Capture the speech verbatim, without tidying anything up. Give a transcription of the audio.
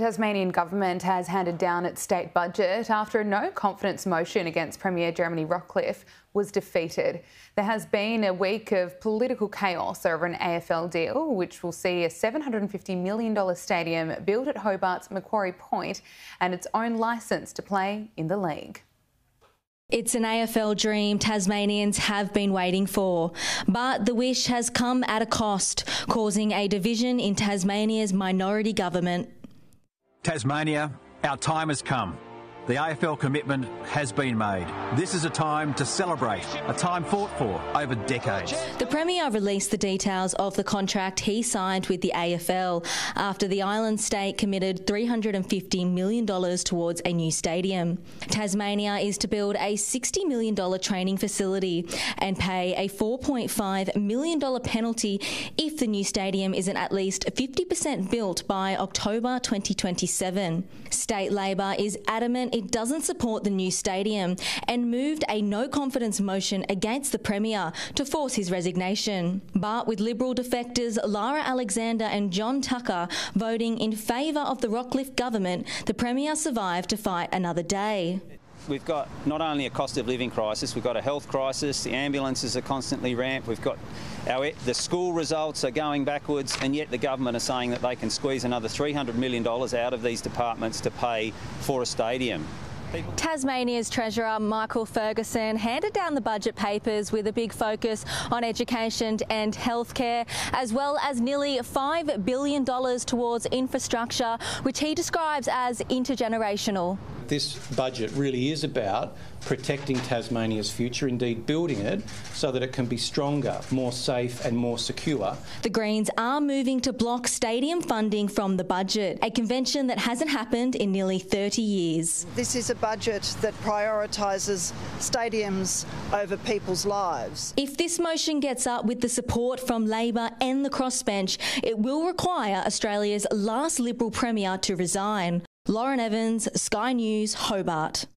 The Tasmanian government has handed down its state budget after a no-confidence motion against Premier Jeremy Rockliff was defeated. There has been a week of political chaos over an A F L deal, which will see a seven hundred fifty million dollars stadium built at Hobart's Macquarie Point and its own licence to play in the league. It's an A F L dream Tasmanians have been waiting for, but the wish has come at a cost, causing a division in Tasmania's minority government. Tasmania, our time has come. The A F L commitment has been made. This is a time to celebrate, a time fought for over decades. The Premier released the details of the contract he signed with the A F L after the island state committed three hundred fifty million dollars towards a new stadium. Tasmania is to build a sixty million dollars training facility and pay a four point five million dollars penalty if the new stadium isn't at least fifty percent built by October twenty twenty-seven. State Labor is adamant it doesn't support the new stadium and moved a no-confidence motion against the Premier to force his resignation. But with Liberal defectors Lara Alexander and John Tucker voting in favour of the Rockliff government, the Premier survived to fight another day. We've got not only a cost of living crisis, we've got a health crisis, the ambulances are constantly ramped, we've got our, the school results are going backwards, and yet the government are saying that they can squeeze another three hundred million dollars out of these departments to pay for a stadium. People Tasmania's Treasurer Michael Ferguson handed down the budget papers with a big focus on education and healthcare, as well as nearly five billion dollars towards infrastructure, which he describes as intergenerational. This budget really is about protecting Tasmania's future, indeed building it so that it can be stronger, more safe and more secure. The Greens are moving to block stadium funding from the budget, a convention that hasn't happened in nearly thirty years. This is a budget that prioritises stadiums over people's lives. If this motion gets up with the support from Labor and the crossbench, it will require Australia's last Liberal Premier to resign. Lauren Evans, Sky News, Hobart.